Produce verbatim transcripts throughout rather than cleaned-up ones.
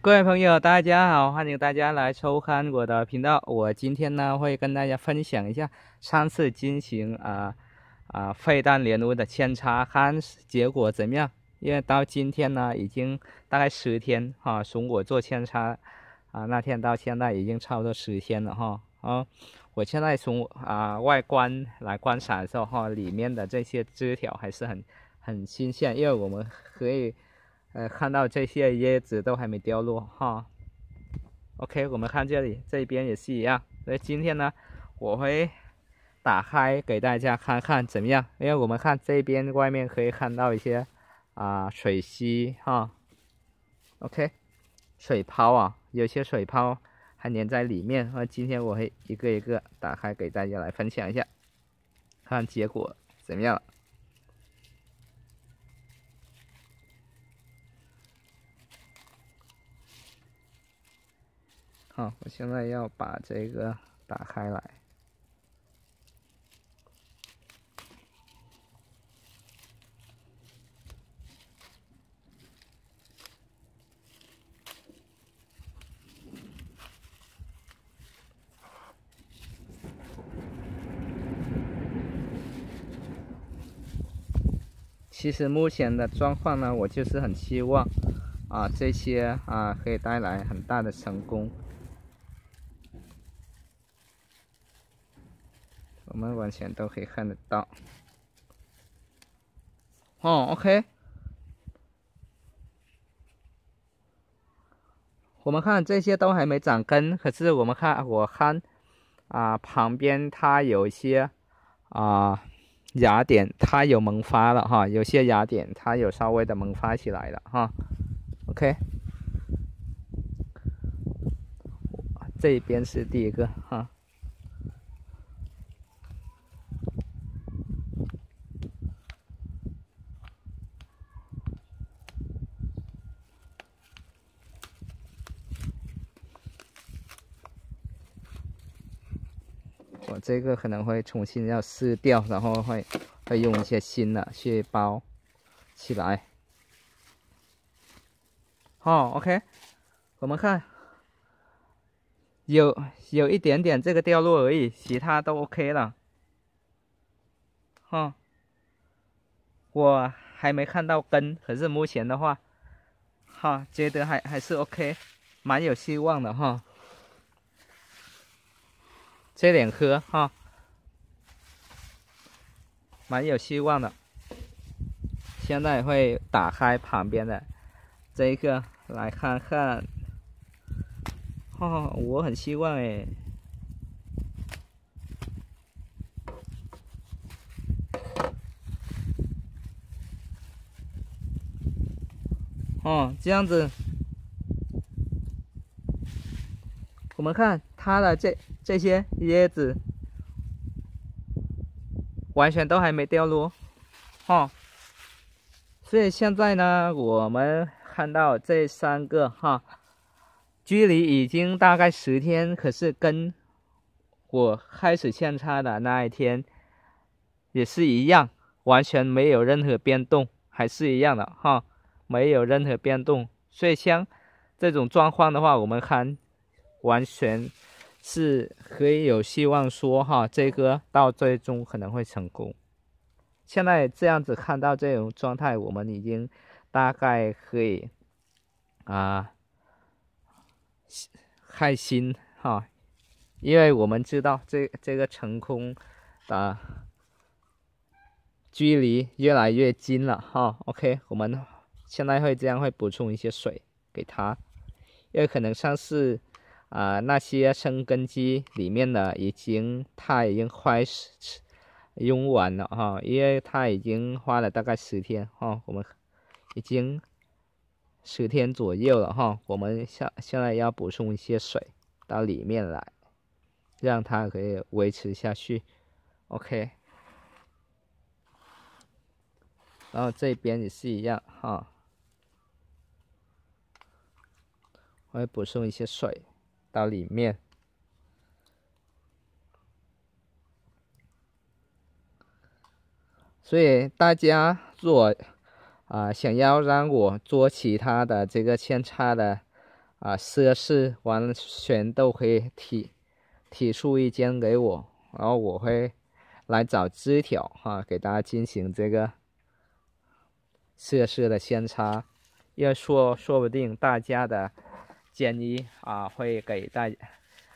各位朋友，大家好，欢迎大家来收看我的频道。我今天呢会跟大家分享一下上次进行啊啊废弹连屋的扦插，看结果怎么样。因为到今天呢已经大概十天哈，从我做扦插啊那天到现在已经差不多十天了哈。啊，我现在从啊外观来观赏的时候哈，里面的这些枝条还是很很新鲜，因为我们可以。呃，看到这些叶子都还没掉落哈。OK， 我们看这里，这边也是一样。所以今天呢，我会打开给大家看看怎么样。因为我们看这边外面可以看到一些啊、呃、水溪哈。OK， 水泡啊，有些水泡还粘在里面。那今天我会一个一个打开给大家来分享一下，看结果怎么样。好，我现在要把这个打开来。其实目前的状况呢，我就是很希望啊，这些啊可以带来很大的成功。我们完全都可以看得到。哦 ，OK。我们看这些都还没长根，可是我们看，我看啊旁边它有一些啊芽点，它有萌发了哈，有些芽点它有稍微的萌发起来了哈。OK， 这边是第一个哈。我这个可能会重新要撕掉，然后会会用一些新的去包起来。哦 ，OK， 我们看有有一点点这个掉落而已，其他都 OK 了。哦，我还没看到根，可是目前的话，哈，觉得还还是 OK， 蛮有希望的哈。这两颗哈，蛮有希望的。现在会打开旁边的这一个来看看。哦，我很希望哎。哦，这样子，我们看它的这这些叶子，完全都还没掉落，哦。所以现在呢，我们看到这三个哈，距离已经大概十天，可是跟我开始扦插的那一天也是一样，完全没有任何变动，还是一样的哈。没有任何变动，所以像这种状况的话，我们看完全是可以有希望说哈，这个到最终可能会成功。现在这样子看到这种状态，我们已经大概可以啊开心哈，因为我们知道这这个成功的距离越来越近了哈。OK， 我们现在会这样会补充一些水给它，因为可能上次啊、呃、那些生根基里面的已经它已经快用完了哈，因为它已经花了大概十天哈，我们已经十天左右了哈，我们现现在要补充一些水到里面来，让它可以维持下去。OK。然后这边也是一样哈，我会补充一些水到里面。所以大家如果啊、呃、想要让我做其他的这个扦插的啊测试，完全都可以提提出意见给我，然后我会来找枝条哈、啊，给大家进行这个测试的扦插，因为说说不定大家的建议啊会给大家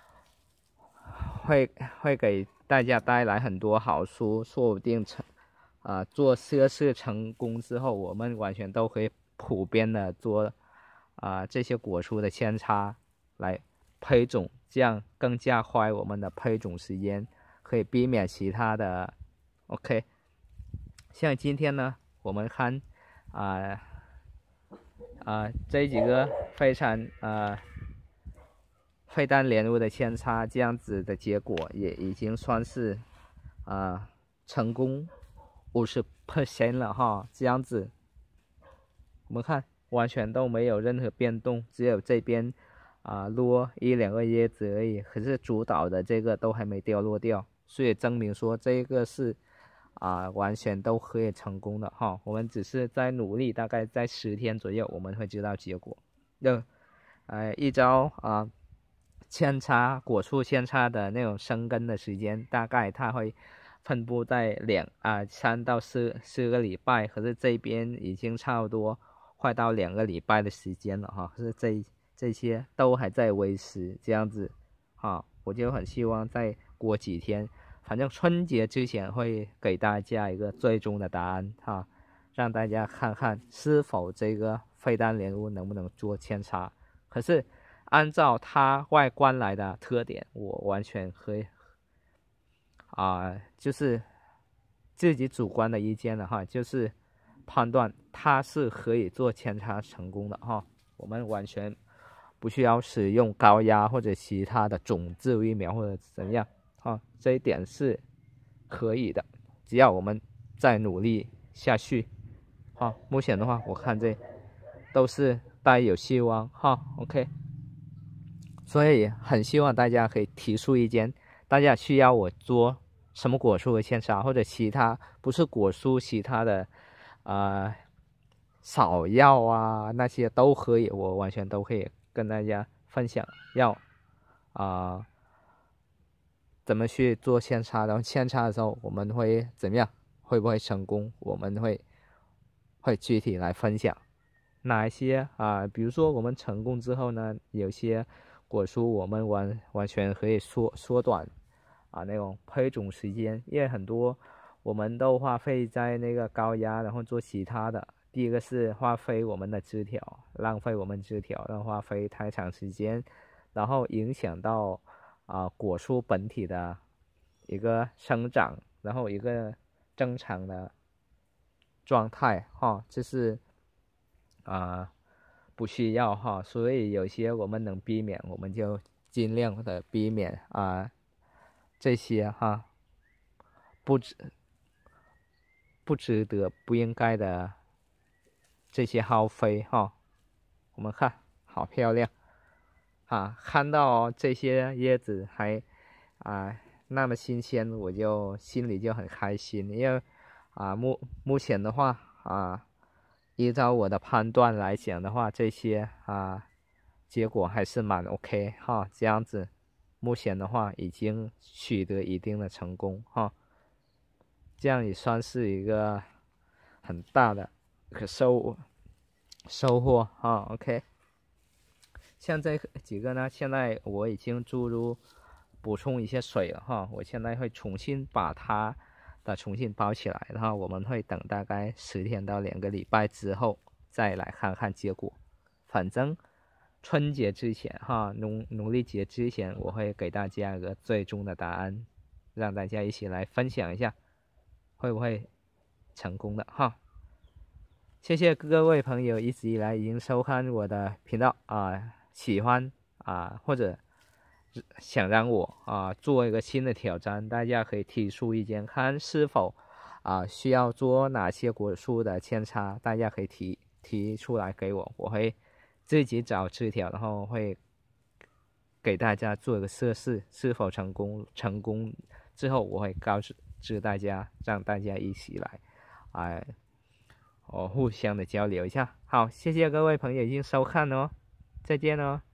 会会给大家带来很多好处，说不定成啊做测试成功之后，我们完全都可以普遍的做啊这些果树的扦插来配种，这样更加快我们的配种时间，可以避免其他的。OK， 像今天呢，我们看啊啊这几个非常啊费丹莲雾的扦插，这样子的结果也已经算是啊成功 百分之五十 了哈。这样子我们看完全都没有任何变动，只有这边啊落一两个叶子而已，可是主导的这个都还没掉落掉，所以证明说这个是啊完全都可以成功的哈。我们只是在努力，大概在十天左右我们会知道结果。那呃一招啊扦插果树扦插的那种生根的时间，大概它会分布在两啊三到四四个礼拜，可是这边已经差不多快到两个礼拜的时间了哈，可是这这些都还在维持这样子哈，我就很希望再过几天，反正春节之前会给大家一个最终的答案哈，让大家看看是否这个费丹莲雾能不能做扦插。可是按照它外观来的特点，我完全可以啊、呃，就是自己主观的意见了哈，就是判断它是可以做扦插成功的哈。我们完全不需要使用高压或者其他的种子育苗或者怎样哈，这一点是可以的，只要我们再努力下去哈。目前的话，我看这都是带有希望哈。OK。所以很希望大家可以提出意见，大家需要我做什么果树的扦插，或者其他不是果树其他的啊草药啊那些都可以，我完全都可以跟大家分享。要啊、呃、怎么去做扦插，然后扦插的时候我们会怎么样，会不会成功，我们会会具体来分享。哪一些啊、呃？比如说我们成功之后呢，有些果树我们完完全可以缩缩短啊那种配种时间，因为很多我们都花费在那个高压，然后做其他的。第一个是花费我们的枝条，浪费我们枝条，然后花费太长时间，然后影响到啊果树本体的一个生长，然后一个正常的状态哈，这是啊。不需要哈，所以有些我们能避免，我们就尽量的避免啊，这些哈，不值不值得、不应该的这些耗费哈。我们看，好漂亮啊！看到这些叶子还啊那么新鲜，我就心里就很开心，因为啊目目前的话啊。依照我的判断来讲的话，这些啊结果还是蛮 OK 哈，这样子，目前的话已经取得一定的成功哈，这样也算是一个很大的可收收获哈 OK。像这几个呢，现在我已经注入补充一些水了哈，我现在会重新把它。的重新包起来，然后我们会等大概十天到两个礼拜之后再来看看结果。反正春节之前哈，农农历节之前，我会给大家一个最终的答案，让大家一起来分享一下，会不会成功的哈。谢谢各位朋友一直以来已经收看我的频道啊，喜欢啊或者。想让我啊做一个新的挑战，大家可以提出意见，看是否啊需要做哪些果树的扦插，大家可以提提出来给我，我会自己找枝条，然后会给大家做一个测试，是否成功。成功之后，我会告知大家，让大家一起来啊，哦互相的交流一下。好，谢谢各位朋友已经收看哦，再见哦。